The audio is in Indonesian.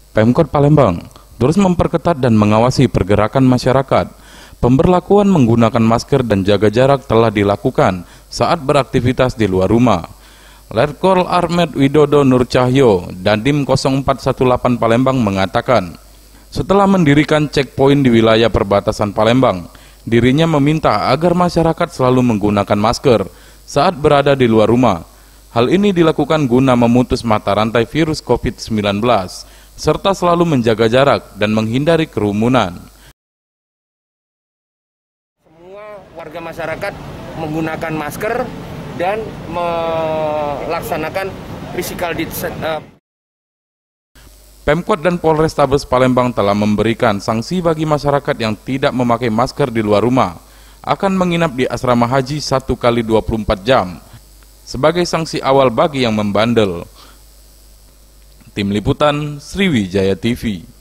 Pemkot Palembang terus memperketat dan mengawasi pergerakan masyarakat. Pemberlakuan menggunakan masker dan jaga jarak telah dilakukan saat beraktivitas di luar rumah. Letkol Armet Widodo Nur Cahyo, Dandim 0418 Palembang mengatakan, setelah mendirikan checkpoint di wilayah perbatasan Palembang, dirinya meminta agar masyarakat selalu menggunakan masker saat berada di luar rumah. Hal ini dilakukan guna memutus mata rantai virus COVID-19, serta selalu menjaga jarak dan menghindari kerumunan. Semua warga masyarakat menggunakan masker dan melaksanakan physical distancing. Pemkot dan Polrestabes Palembang telah memberikan sanksi bagi masyarakat yang tidak memakai masker di luar rumah, akan menginap di asrama haji 1 kali 24 jam, sebagai sanksi awal bagi yang membandel. Tim Liputan Sriwijaya TV.